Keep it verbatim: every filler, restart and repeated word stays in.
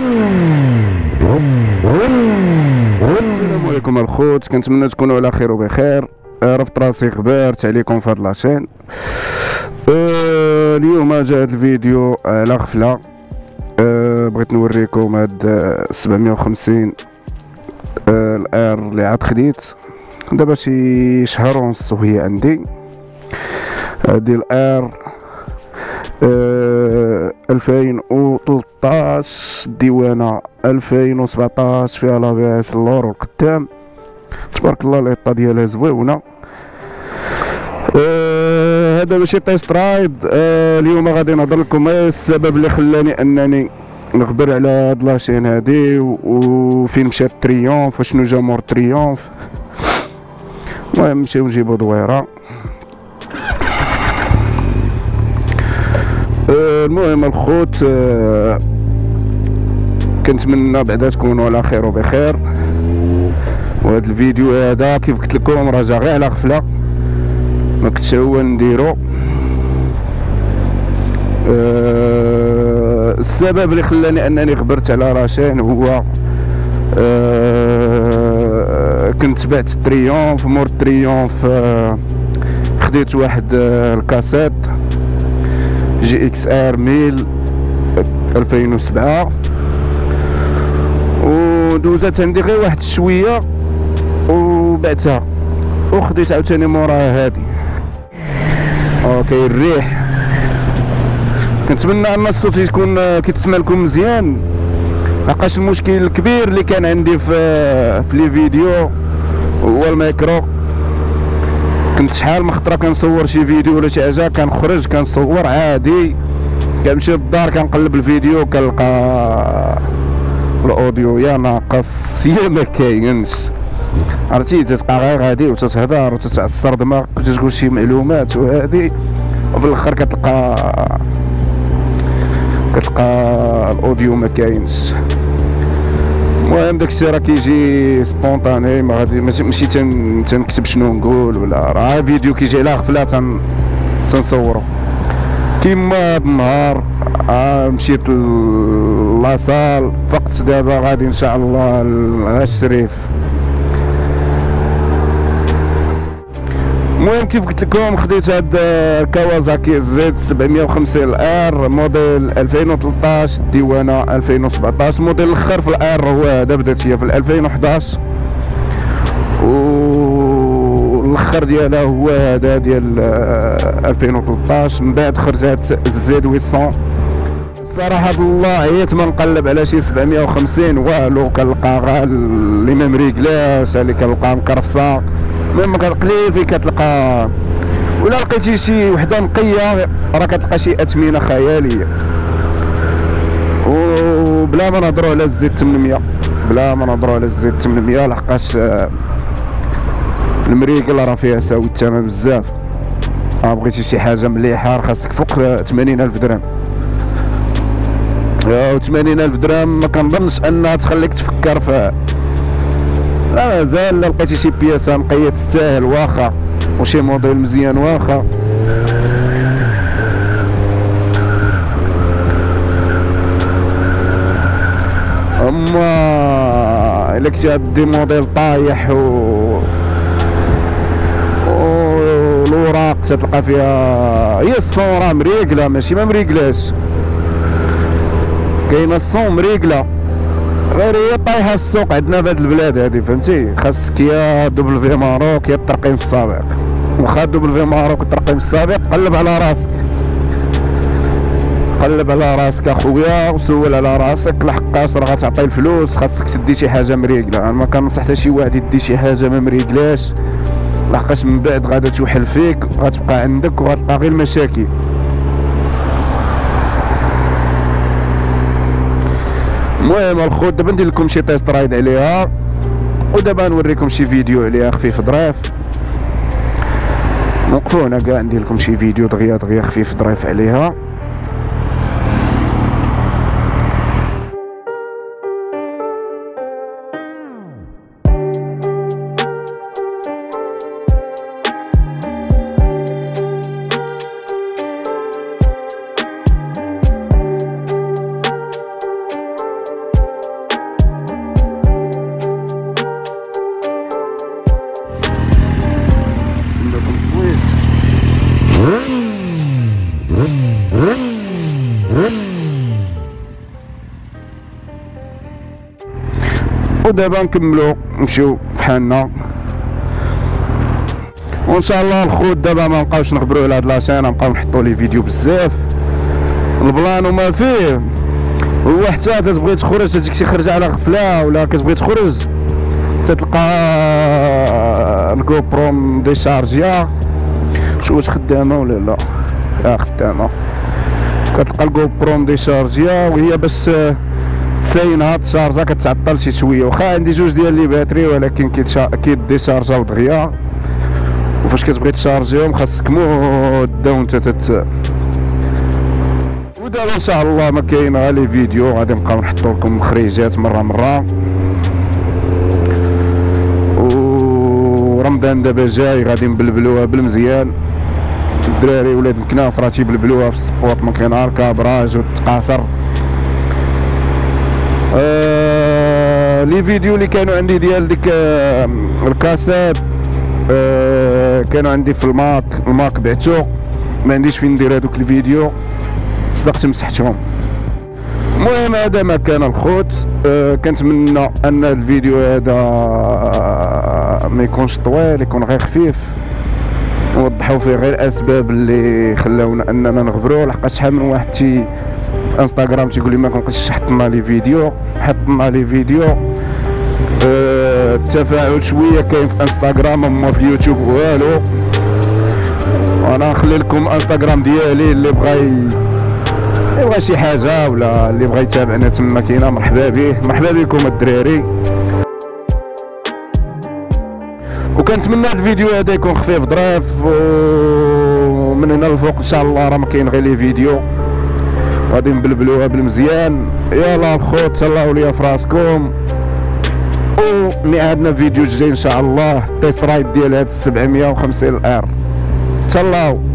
السلام عليكم الخوت، كنتمنى تكونوا على خير وبخير. عرفت راسي غبرت عليكم في هاد لاشين. أه اليوم جا هاد الفيديو على غفله. أه بغيت نوريكم هاد سبعمية وخمسين أه الار اللي عاد خديت دابا شي شهر ونص وهي عندي. هادي الار أه ألفين وثلاثطاش، الديوانه ألفين وسبعطاش، فيها لاباس اللور والقدام تبارك الله. الايطا ديالها زويونه. أه هذا ماشي تيست رايد. أه اليوم غادي نهضر لكم السبب اللي خلاني انني نخبر على هاد لاشين هادي وفين مشات تريومف وشنو جا مور تريومف. المهم نمشيو نجيبو دويره. أه المهم الخوت، أه كنتمنى بعدا تكونوا على خير وبخير. وهذا الفيديو هذا كيف قلت لكم راه جا غير على غفله، ما كنتش هو نديرو. أه السبب اللي خلاني انني خبرت على راشين هو أه كنت بعت تريومف. مور تريومف أه خديت واحد أه الكاسيت جي اكس ار ميل ألفين وسبعة، ودوزات عندي غير واحد شويه وبعتها وخديت عاوتاني موراها هادي. اوكي الريح، كنتمنى ان الصوت يكون كيتسمع لكم مزيان، لقاش المشكل الكبير اللي كان عندي في في لي فيديو هو الميكرو. كنت شحال من خطره كنصور شي فيديو ولا شي حاجه، كنخرج كنصور عادي، كنمشي للدار كنقلب الفيديو كنلقى الاوديو يا ناقص يا ما كاينش. عرفتي تتبقى غير غادي وتتهضر وتتعصر دماغك وتقول شي معلومات وهادي، وفي الاخر كتلقى كتلقى الاوديو ما كاينش. المهم داكشي راه كيجي سبونطاني، ما غادي ماشي تن تنكتب شنو نقول ولا، راه فيديو كيجي على غفله تن تنصورو. كيما هاد النهار آه مشيت لاصال، فقت دابا غادي ان شاء الله للشريف. المهم كيف قلت لكم خديت هاد كawasaki زد سبعمية وخمسين الار موديل ألفين وثلاطاش، الديوانه ألفين وسبعطاش. الموديل الاخر في الار هو هذا، بدات هي في ألفين وحداش والاخر ديالها هو هذا ديال ألفين وثلاطاش. من بعد خرجت الزد ثمانمية. صراحه بالله عييت ما نقلب على شي سبعمية وخمسين والو، كنلقى غا اللي ما مريقلاش، اللي كنلقى مكرفصه. المهم قليل فين كتلقى، ولا لقيتي شي وحده نقيه راه كتلقى شي اثمنه خياليه. وبلا ما نهضروا على الزد ثمانمية، بلا ما نهضروا على الزد ثمانمية لحقاش المريقل راه فيها ساوي الثمن بزاف. اه بغيتي شي حاجه مليحه خاصك فوق ثمانين الف درهم. يا ثمانين الف درهم ما كنظنش انها تخليك تفكر في، لا مازال. لقيتي شي بياسه نقيه تستاهل واخا، وشي موديل مزيان واخا. اما الا كنتي غدي موديل طايح و والوراق تتلقى فيها هي الصون راه مريقله، ماشي ما مريقلاش، كاينه الصون مريقله غير هي طايحه في السوق عندنا في هاد البلاد هادي، فهمتي؟ خاصك يا دبليو ماروك يا الترقيم السابق. واخا دبليو ماروك والترقيم السابق قلب على راسك، قلب على راسك اخويا وسول على راسك، لحقاش راه غتعطي الفلوس خاصك تدي شي حاجه مريقله. انا ما كنصح حتى شي واحد يدي شي حاجه ما مريقلاش، لحقاش من بعد غادا توحل فيك وغتبقى عندك وغتلقى غير المشاكل. المهم الخوت دابا ندير لكم شي تيست رايد عليها، ودابا نوريكم شي فيديو عليها خفيف ظريف. وقفوا هنا كاع ندير لكم شي فيديو دغيا دغيا خفيف ظريف عليها. ودابا نكملو نمشيو فحالنا، وان شاء الله الخوت دابا ما نبقاوش نخبروا على هاد لاشين، نبقاو نحطوا لي فيديو بزاف. البلان وما فيه هو حتى تتبغي تخرج تجيك خرجه على غفله، ولا كتبغي تخرج تتلقى الجو برو مديشارجيا. شوف واش خدامه ولا لا؟ لا خدامه. كتلقى الجو برو مديشارجيا وهي باش تساينها تشارجا كتعطل شي شويه، واخا عندي جوج ديال لي باتري ولكن كيديشارجاو دغيا، وفاش كتبغي تشارجيهم خاصك مده وانت تت. ودابا ان شاء الله ما كاين غير لي فيديو، غادي نبقاو نحطو لكم مخرجات مره مره. ورمضان دابا جاي غادي نبلبلوها بالمزيان. الدراري ولاد الكناف راه تيبلبلوها في السبوط، ما كاين غير كابراج والتقاصر. آه لي فيديو اللي كانوا عندي ديال ديك آه الكاسات آه كانوا عندي في الماك، الماك بعتو ما عنديش فين ندير هذوك الفيديو، صدقت مسحتهم. المهم هذا ما كان الخوت. آه كنتمنى ان الفيديو هذا ما يكونش طويل، يكون غير خفيف، نوضحوا فيه غير الاسباب اللي خلاونا اننا نغبروا. لحقاش شحال من واحد تي انستغرام تيقول لي ما كنبقاش حطنا لي فيديو، حطنا لي فيديو. أه التفاعل شويه كاين في انستغرام، اما في اليوتيوب والو. وانا نخلي لكم انستغرام ديالي، اللي بغى اللي بغى شي حاجه ولا اللي بغى يتابعنا تما كاينه، مرحبا به، مرحبا بكم الدراري. وكنتمنى الفيديو هذا يكون خفيف ظريف، ومن هنا للفوق ان شاء الله راه ما كاين غير لي فيديو، غادي نبلبلوها بالمزيان. يلا الخوت تهلاو ليا فراسكم، وميعادنا فيديو جاي ان شاء الله، تيست رايد ديال هاد سبعمية وخمسين ار. تهلاو.